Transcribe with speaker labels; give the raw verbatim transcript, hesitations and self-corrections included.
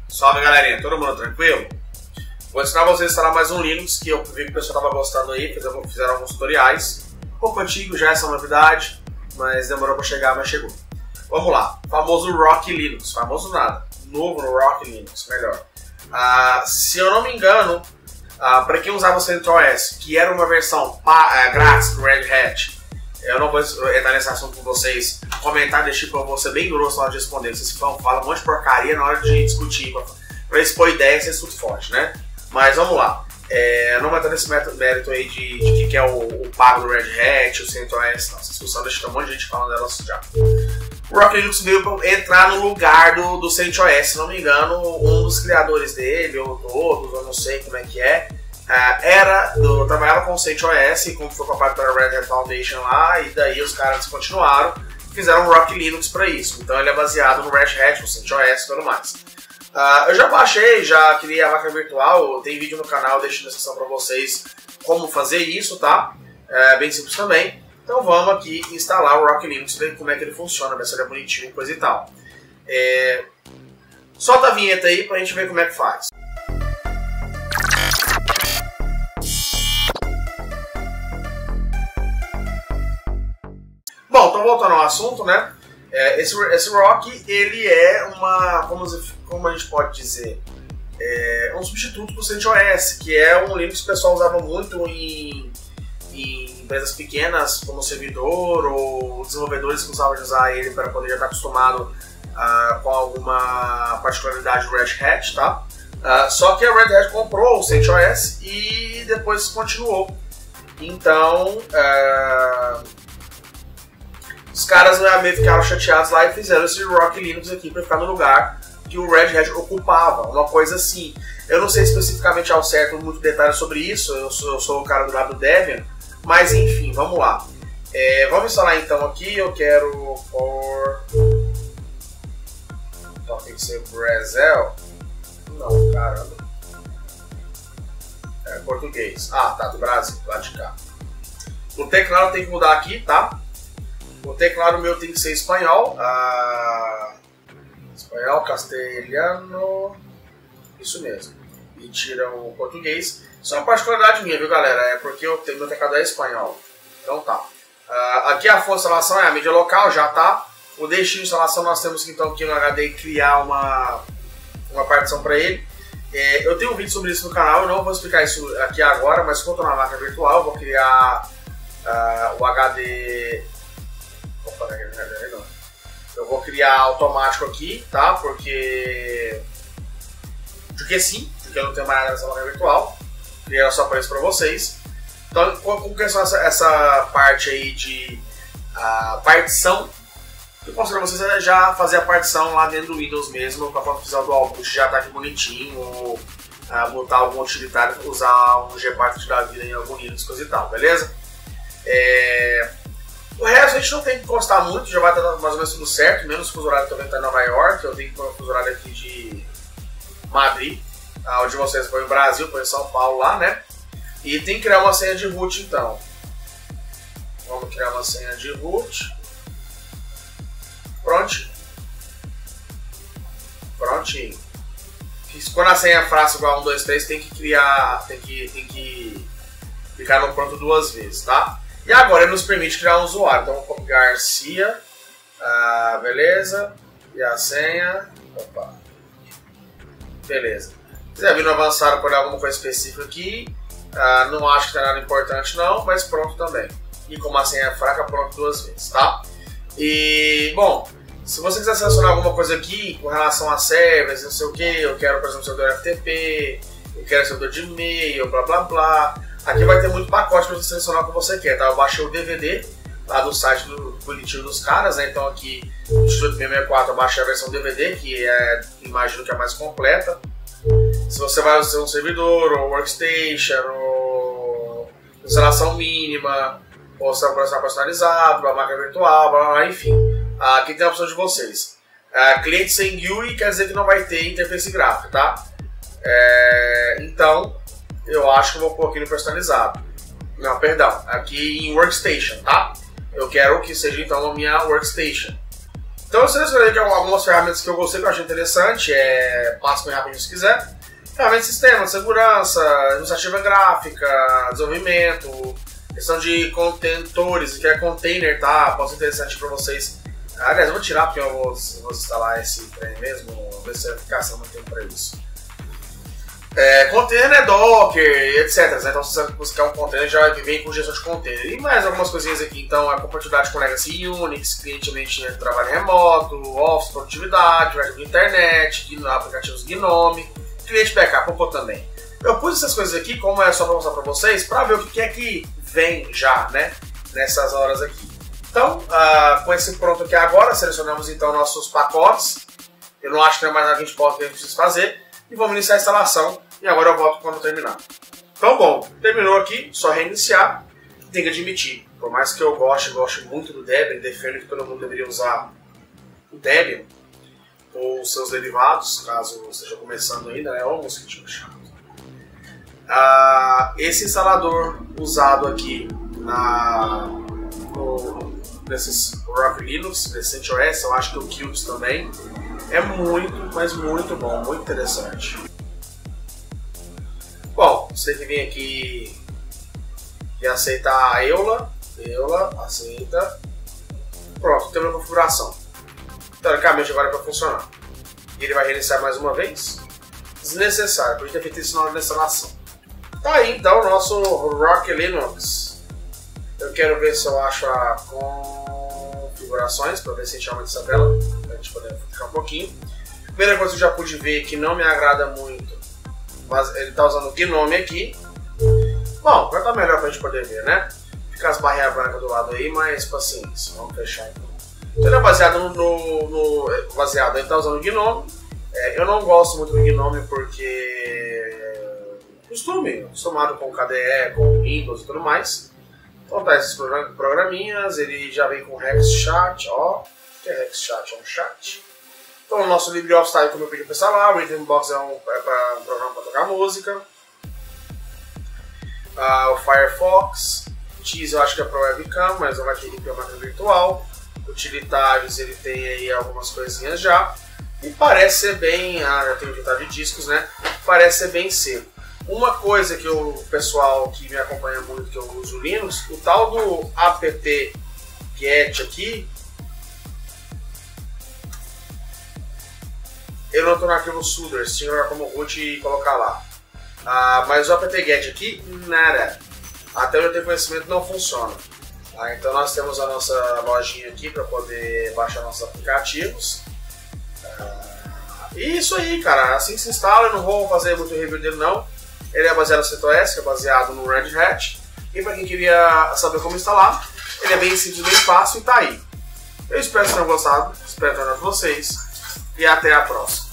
Speaker 1: Salve galerinha, todo mundo tranquilo? Vou ensinar vocês a instalar mais um Linux que eu vi que o pessoal estava gostando aí, fizeram, fizeram alguns tutoriais. Um pouco antigo já, essa novidade, mas demorou para chegar, mas chegou. Vamos lá, famoso Rock Linux, famoso nada, novo no Rock Linux, melhor. Ah, se eu não me engano, ah, para quem usava o CentOS, que era uma versão ah, grátis do Red Hat, eu não vou entrar nesse assunto com vocês, comentar desse tipo, eu vou ser bem grosso na hora de responder. Vocês falam, falam um monte de porcaria na hora de discutir, para expor ideias, vocês tudo forte, né? Mas vamos lá, é, não vou entrar nesse mérito aí de, de que é o, o pago do Red Hat, o CentOS, não. Essa discussão deixa um monte de gente falando dela já. O Rock Linux veio para entrar no lugar do, do CentOS, se não me engano, um dos criadores dele, ou todos, eu não sei como é que é, Uh, era do, trabalhava com o CentOS, como foi com a parte da Red Hat Foundation lá, e daí os caras continuaram e fizeram um Rock Linux para isso. Então ele é baseado no Red Hat, no CentOS e tudo mais. Uh, eu já baixei, já criei a máquina virtual, tem vídeo no canal, deixo na descrição para vocês como fazer isso, tá? É bem simples também. Então vamos aqui instalar o Rock Linux, ver como é que ele funciona, ver se ele é bonitinho, coisa e tal. É... Solta a vinheta aí pra gente ver como é que faz. Bom, então voltando ao assunto, né? É, esse, esse Rock, ele é uma, como, como a gente pode dizer, é um substituto do CentOS, que é um Linux que o pessoal usava muito em, em empresas pequenas, como servidor, ou desenvolvedores que usavam de usar ele para poder já estar acostumado uh, com alguma particularidade do Red Hat, tá? Uh, só que a Red Hat comprou o CentOS e depois continuou. Então, uh, os caras meio ficaram chateados lá e fizeram esse Rock Linux aqui para ficar no lugar que o Red Hat ocupava, uma coisa assim. Eu não sei especificamente ao certo muito detalhes sobre isso, eu sou, eu sou o cara do lado do Debian, mas enfim, vamos lá. É, vamos instalar então aqui, eu quero por... Então tem que ser Brasil. Não, caramba. É português. Ah, tá, do Brasil, lá de cá. O teclado tem que mudar aqui, tá? O teclado meu tem que ser espanhol, ah, espanhol, castelhano, isso mesmo, e tira o português. Isso é uma particularidade minha, viu galera, é porque eu tenho, meu teclado é espanhol, então tá. Ah, aqui a fonte de instalação é a mídia local, já tá. O destino de instalação nós temos que então aqui no H D criar uma, uma partição para ele. É, eu tenho um vídeo sobre isso no canal, eu não vou explicar isso aqui agora, mas quando eu tô na máquina virtual eu vou criar ah, o H D... Opa, não. Eu vou criar automático aqui, tá? Porque. Porque sim, porque eu não tenho mais nada nessa máquina virtual. Criar só para isso para vocês. Então, como que é essa, essa parte aí de uh, partição? Eu considero vocês é já fazer a partição lá dentro do Windows mesmo, para quando fizer o dual boot já tá aqui bonitinho, ou uh, botar algum utilitário, usar um gparted da vida em algum Linux, coisa e tal, beleza? É. O resto a gente não tem que encostar muito, já vai estar mais ou menos tudo certo, menos o fuso horário também está em Nova York, eu tenho que pôr o fuso horário aqui de Madrid, onde vocês põem o Brasil, põem São Paulo lá, né? E tem que criar uma senha de root então. Vamos criar uma senha de root. Prontinho. Prontinho. Quando a senha é fácil igual um, dois, três, tem que criar, tem que, tem que clicar no pronto duas vezes, tá? E agora ele nos permite criar um usuário. Então vamos copiar Garcia, ah, beleza, e a senha, opa, beleza. Se quiser vir no avançado por alguma coisa específica aqui, ah, não acho que tem nada importante não, mas pronto também. E como a senha é fraca, pronto duas vezes, tá? E, bom, se você quiser selecionar alguma coisa aqui com relação a servers, não sei o que, eu quero, por exemplo, servidor F T P, eu quero servidor de e-mail, blá blá blá. Aqui vai ter muito pacote para você selecionar o que você quer, tá? Eu baixei o D V D lá do site do bonitinho dos caras, né? Então aqui no dezoito seis sessenta e quatro eu baixei a versão D V D, que é, imagino que é a mais completa. Se você vai usar um servidor, ou workstation, ou instalação mínima, ou se é um processador personalizado, uma máquina virtual, blá, blá, enfim. Aqui tem a opção de vocês. Uh, cliente sem U I quer dizer que não vai ter interface gráfica, tá? É, então, eu acho que eu vou pôr aqui no personalizado. Não, perdão, aqui em Workstation, tá? Eu quero que seja então a minha Workstation. Então eu selecionei aqui algumas ferramentas que eu gostei, que eu achei interessante, é, passo bem rapidinho se quiser. Ferramentas de sistema, segurança, iniciativa gráfica, desenvolvimento, questão de contentores, que é container, tá? Pode ser interessante para vocês. Aliás, eu vou tirar porque eu vou, vou instalar esse trem mesmo, vou ver se vai ficar sem muito tempo para isso. É, container, Docker, etcétera. Então, se você buscar um container, já vai vir com gestão de container. E mais algumas coisinhas aqui. Então, a compatibilidade com Legacy Unix, cliente ambiente de trabalho remoto, Office, produtividade, de internet, aplicativos Gnome, cliente backup, um também. Eu pus essas coisas aqui, como é só para mostrar para vocês, para ver o que é que vem já, né, nessas horas aqui. Então, uh, com esse pronto aqui agora, selecionamos então nossos pacotes. Eu não acho que tem mais nada que a gente possa que a gente precisa fazer. E vamos iniciar a instalação. E agora eu volto quando terminar. Então, bom, terminou aqui, só reiniciar. Tem que admitir, por mais que eu goste, goste muito do Debian, defendo que todo mundo deveria usar o Debian ou seus derivados, caso esteja começando ainda, né? Olha o mosquitinho chato. Ah, esse instalador usado aqui na, no, nesses Rock Linux, nesse CentOS, eu acho que o Qt também, é muito, mas muito bom, muito interessante. Bom, você tem que vir aqui e aceitar a EULA, EULA, aceita. Pronto, temos a configuração. Teoricamente agora é para funcionar. E ele vai reiniciar mais uma vez. Desnecessário, porque ter feito isso na hora da instalação. Tá aí então o nosso Rock Linux. Eu quero ver se eu acho a configurações, para ver se a gente aumenta essa tela, para a gente poder ficar um pouquinho. Primeira coisa que eu já pude ver que não me agrada muito, mas ele está usando o Gnome aqui. Bom, vai estar melhor para a gente poder ver, né? Fica as barrinhas brancas do lado aí, mas paciência, vamos fechar então. Então ele é baseado no, no, no baseado, ele está usando o Gnome. É, eu não gosto muito do Gnome porque costume, acostumado com K D E, com Windows e tudo mais. Então tá esses programinhas, ele já vem com RexChat, ó. O que é RexChat? É um chat. Então o nosso LibreOffice está aí como eu pedi para instalar, o Rhythmbox é um, é pra, um programa para tocar música. Ah, o Firefox, o Tease eu acho que é para webcam, mas eu vou querer para máquina virtual. Utilitários ele tem aí algumas coisinhas já. E parece ser bem, ah, já tem utilitário de discos, né? Parece ser bem seco. Uma coisa que o pessoal que me acompanha muito, que eu uso o Linux, o tal do apt-get aqui, eu não estou no arquivo sudo, se tiver como root e colocar lá. Ah, mas o apt-get aqui, nada. Até onde eu tenho conhecimento não funciona. Ah, então nós temos a nossa lojinha aqui para poder baixar nossos aplicativos. Ah, e isso aí, cara, assim que se instala, eu não vou fazer muito review dele não. Ele é baseado no CentOS, que é baseado no Red Hat. E para quem queria saber como instalar, ele é bem simples, bem fácil e tá aí. Eu espero que tenham gostado, espero ter ajudado vocês e até a próxima.